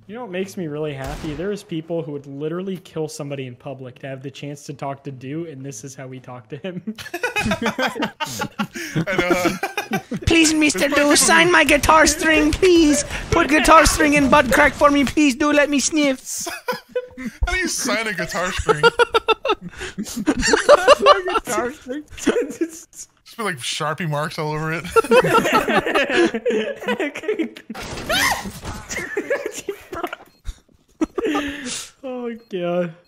You know what makes me really happy? There's people who would literally kill somebody in public to have the chance to talk to Dooo, and this is how we talk to him. I know. Please, Mr. Dooo, sign my guitar string, please. Put guitar string in butt crack for me, please. Do let me sniff. How do you sign a guitar string? Guitar string? Just put like Sharpie marks all over it. Oh, God.